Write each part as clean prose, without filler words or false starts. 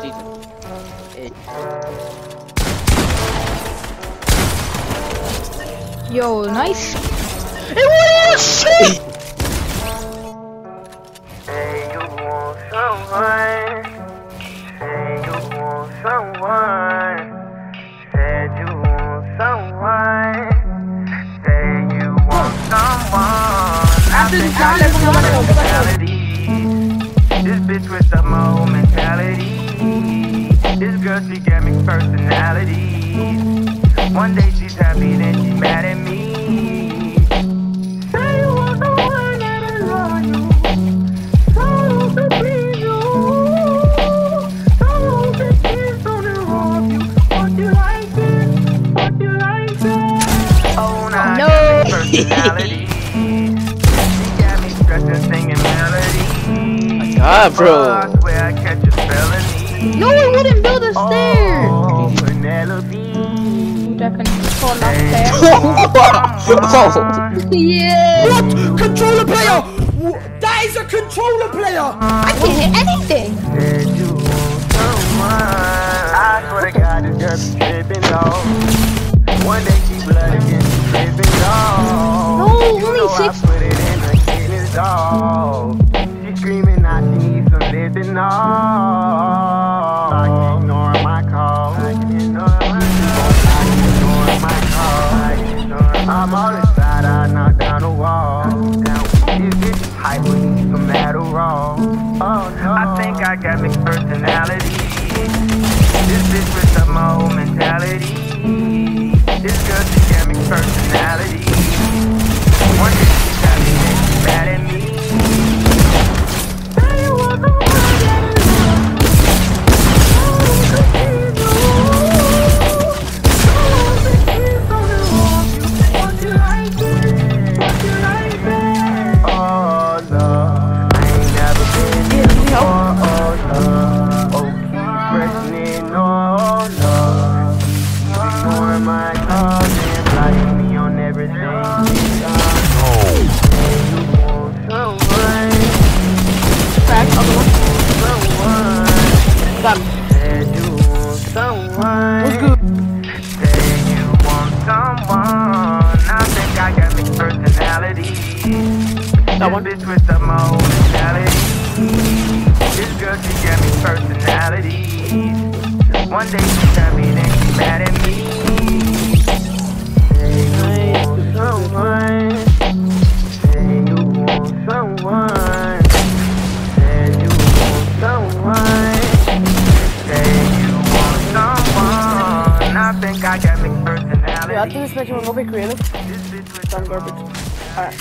Jesus. Hey. Yo, nice. Oh shit! Say you want someone. Say you want someone. Said you want someone. Say you want someone. After the sound, This bitch with the mo mentality. This girl, she got mixed personalities. One day she's happy, then she's mad at me. Say you want the one that'll love you, someone to please you, someone to kiss on and hold you. What you like this? What you like that? Oh, now No. I got mixed personalities. She got me stressing, singing melodies. God, bro. I swear I catch a felony. No, it wouldn't build a stair. Oh, Penelope. That can fall off there. Yeah. What? Controller player! That is a controller player! I can't hit anything. Said you want someone. I swear to God, this girl be tripping, dog. One day she blooded, then she tripping, dog. No, You only know I 6. put it in her kidneys, dog. She screaming out she needs some living, dog. I can ignore my call. I can ignore my call. I'm all inside, I knock down the wall. This bitch is hyper, need some Adderall. Oh no, I think I got mixed personality. This bitch with the mo mentality. This girl, she got mixed personality. One day she got me, then she mad at me. Say you want the one that is Done. Said you want someone. What's good? Said you want someone. I think I got mixed personality. That one? This bitch with the mo mentality. This girl, she got mixed personality. One day she got me, then she mad at me. Say you want someone. Say you want someone. Said you want someone. I think I got mixed personality. Yeah, I think this makes me a little bit creative. Done garbage. Alright.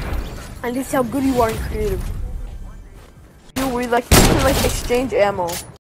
And this is how good you are in creative. You can like exchange ammo.